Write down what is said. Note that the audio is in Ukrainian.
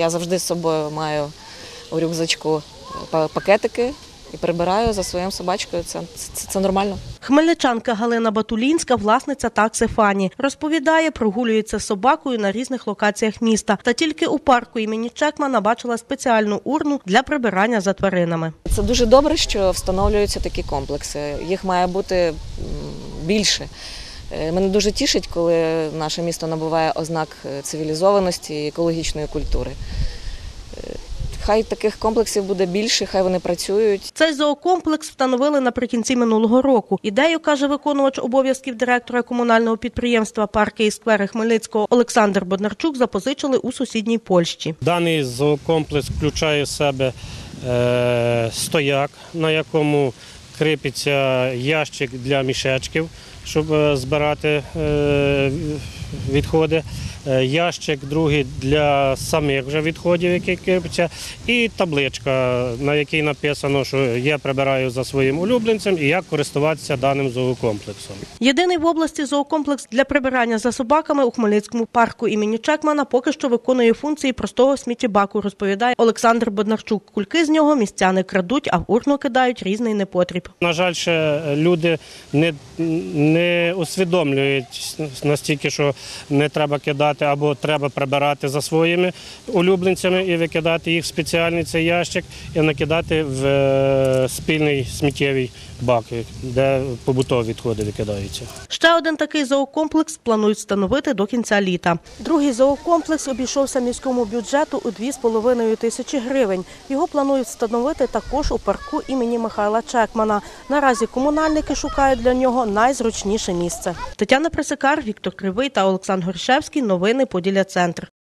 Я завжди з собою маю у рюкзачку пакетики і прибираю за своїм собачкою. Це нормально. Хмельничанка Галина Батулінська, власниця такси «Фані». Розповідає, прогулюється з собакою на різних локаціях міста. Та тільки у парку імені Чекмана бачила спеціальну урну для прибирання за тваринами. Це дуже добре, що встановлюються такі комплекси. Їх має бути більше. Мене дуже тішить, коли наше місто набуває ознак цивілізованості і екологічної культури. Хай таких комплексів буде більше, хай вони працюють. Цей зоокомплекс встановили наприкінці минулого року. Ідею, каже виконувач обов'язків директора комунального підприємства «Парки і сквери» Хмельницького Олександр Боднарчук, запозичили у сусідній Польщі. Даний зоокомплекс включає в себе стояк, на якому кріпиться ящик для мішечків, щоб збирати відходи. Ящик другий для самих вже відходів, які кріпиться, і табличка, на якій написано, що я прибираю за своїм улюбленцем і як користуватися даним зоокомплексом. Єдиний в області зоокомплекс для прибирання за собаками у Хмельницькому парку імені Чекмана поки що виконує функції простого сміттєбаку, розповідає Олександр Боднарчук. Кульки з нього містяни крадуть, а в урну кидають різний непотріб. На жаль, ще люди не усвідомлюють настільки, що не треба кидати або треба прибирати за своїми улюбленцями і викидати їх в спеціальний цей ящик і накидати в спільний сміттєвий бак, де побутові відходи викидаються. Ще один такий зоокомплекс планують встановити до кінця літа. Другий зоокомплекс обійшовся міському бюджету у 2,5 тисячі гривень. Його планують встановити також у парку імені Михайла Чекмана. Наразі комунальники шукають для нього найзручніше місце. Тетяна Пресикар, Віктор Кривий та Олександр Горшевський. Новини Поділля Центр.